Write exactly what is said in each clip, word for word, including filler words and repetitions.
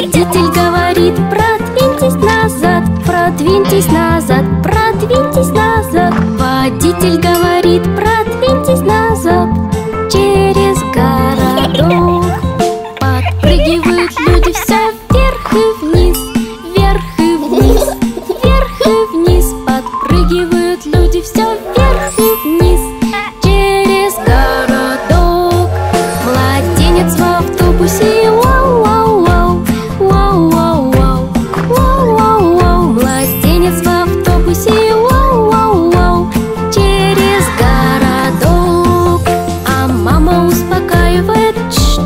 Водитель говорит: продвиньтесь назад, продвиньтесь назад, продвиньтесь назад. Водитель говорит: продвиньтесь назад. Через городок подпрыгивают люди все вверх и вниз, вверх и вниз, вверх и вниз. Подпрыгивают люди все вверх и вниз. Через городок младенец в автобусе. Вау-вау-вау, вау-вау-вау, вау-вау-вау. Младенец в автобусе. Вау-вау-вау. Через городок, а мама успокаивает.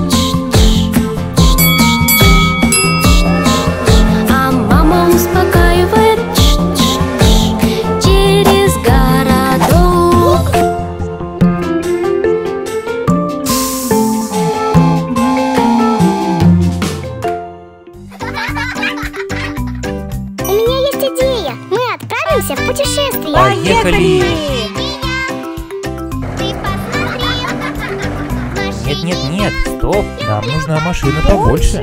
А мама успокаивает. Через городок. У меня есть идея. Мы отправимся в путешествие. Поехали! Нет, нет, нет, стоп, нам нужна машина побольше.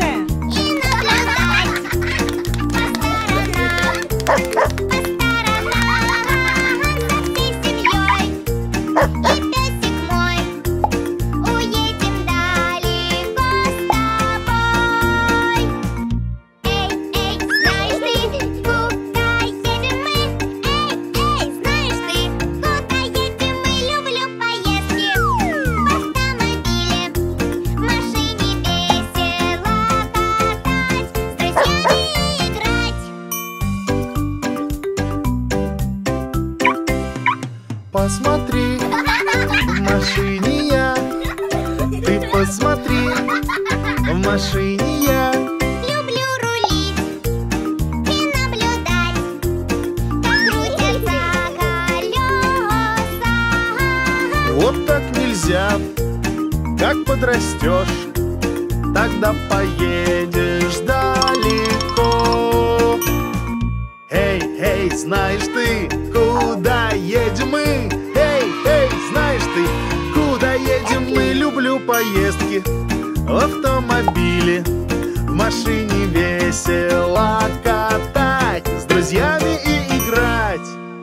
Посмотри, в машине я. Ты посмотри, в машине я. Люблю рулить и наблюдать, как крутятся колеса. Вот так нельзя. Как подрастешь, тогда поедешь далеко. Эй, эй, знаешь ты, куда едем мы? Эй, эй, знаешь ты, куда едем мы? Люблю поездки в автомобиле, в машине весело катать, с друзьями и играть.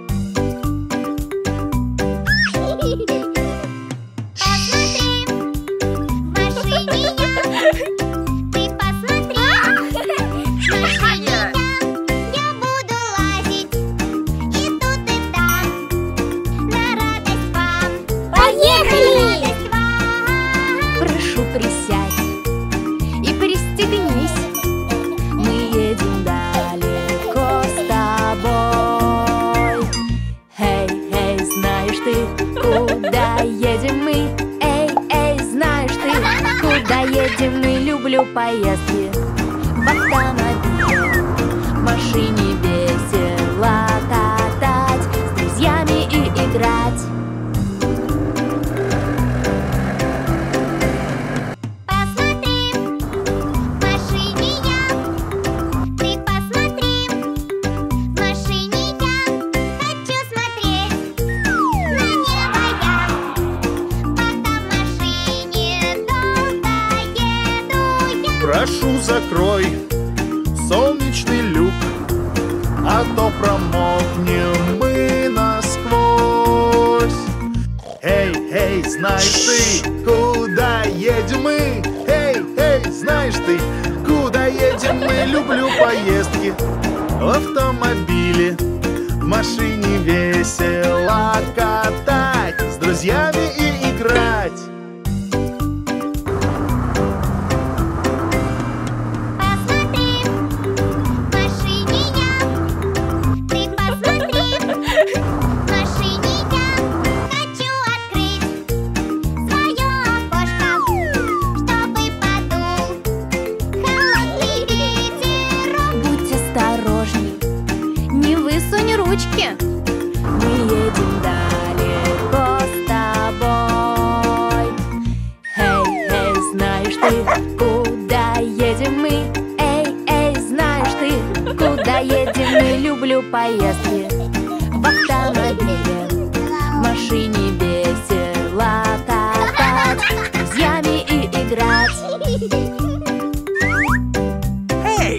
Посмотри, в машине я. Ты посмотри, в машине я. Я буду лазить и тут, и там, на радость вам. Поехали! Радость вам. Прошу, присядь и пристегнись. Мы едем далеко с тобой. Эй, эй, знаешь ты, куда едем мы? Эй, эй, знаешь ты, куда едем мы? Люблю поездки в автомобиле, в машине весело катать, с друзьями и играть. Посмотри, в машине я. Ты посмотри, в машине я. Хочу смотреть на небо я. Пока в машине долго еду я. Прошу, закрой солнечный люк, а то промокнем мы насквозь. Эй, эй, знаешь ты, куда едем мы? Эй, эй, знаешь ты, куда едем мы? Люблю поездки в автомобиле, в машине весело катать, с друзьями и играть. Посмотри, в машине я. Ты посмотри, в машине я. Хочу открыть свое окошко, чтобы подул холодный ветерок. Будь осторожней, не высунь ручки. Мы едем далеко с тобой. Эй, эй, знаешь ты, куда едем мы? Эй, эй, знаешь ты, куда едем мы? Люблю поездки в автомобиле, в машине весело катать, с друзьями и играть.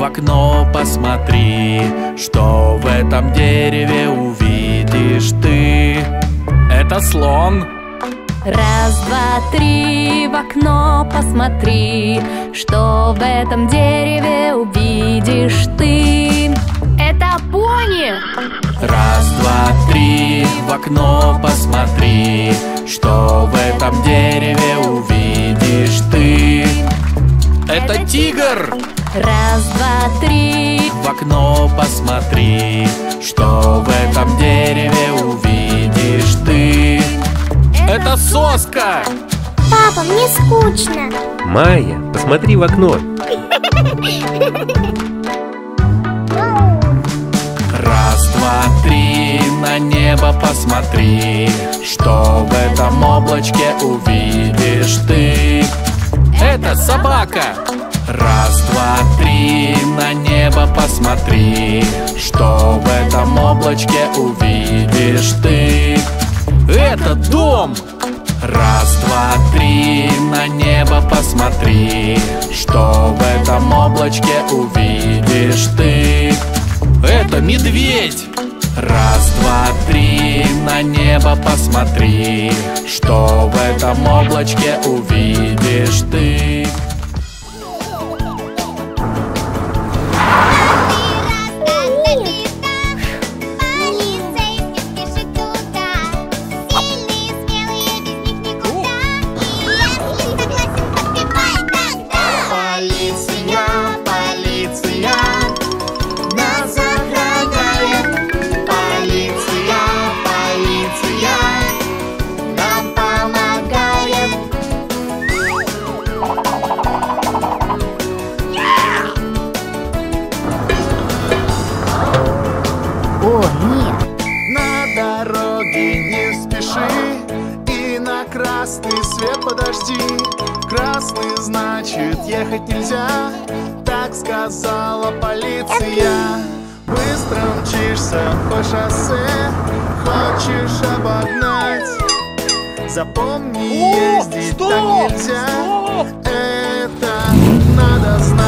окно посмотри, что в этом дереве увидишь ты. Это слон. Раз, два, три, в окно посмотри, что в этом дереве увидишь ты. Это пони. Раз, два, три, в окно посмотри, что в этом дереве увидишь ты. Это тигр. Раз, два, три, в окно посмотри, что в этом дереве увидишь ты. Это соска. Папа, мне скучно. Майя, посмотри в окно. Раз, два, три, на небо посмотри, что в этом облачке увидишь ты. Это собака. Раз, два, три, на небо посмотри, что в этом облачке увидишь ты. Это дом. Раз, два, три, на небо посмотри, что в этом облачке увидишь ты. Это медведь. Раз, два, три, на небо посмотри, что в этом облачке увидишь ты. О, нет. На дороге не спеши и на красный свет подожди. Красный значит ехать нельзя, так сказала полиция. Быстро мчишься по шоссе, хочешь обогнать. Запомни, ездить так нельзя, это надо знать.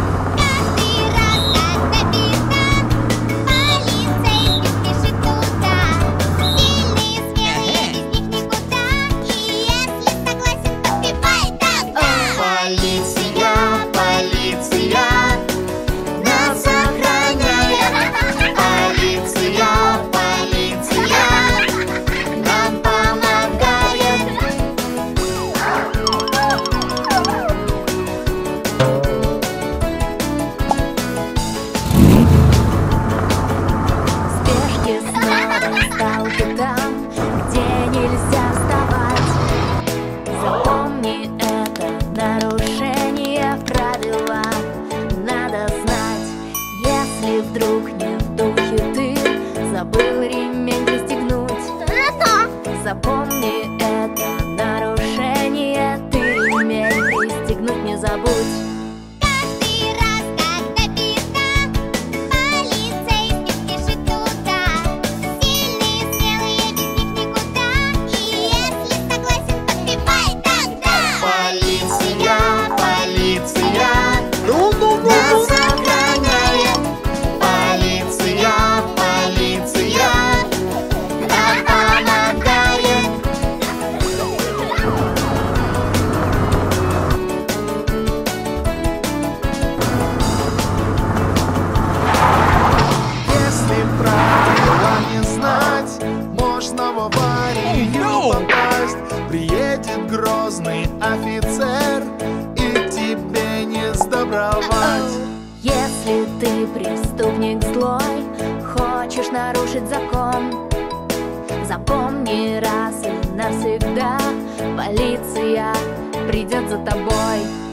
Запомни это нарушение, ты ремень пристегнуть не забудь. Каждый раз, когда беда, полицейский спешит туда. Сильные, смелые, без них никуда. И если согласен, подпевай тогда. Полиция, полиция, нас охраняет. Полиция, полиция, нам помогает. Если правила не знать, можно в аварию попасть. Приедет грозный офицер, и тебе не сдобровать. Если ты преступник злой, хочешь нарушить закон, запомни раз и навсегда, полиция придет за тобой.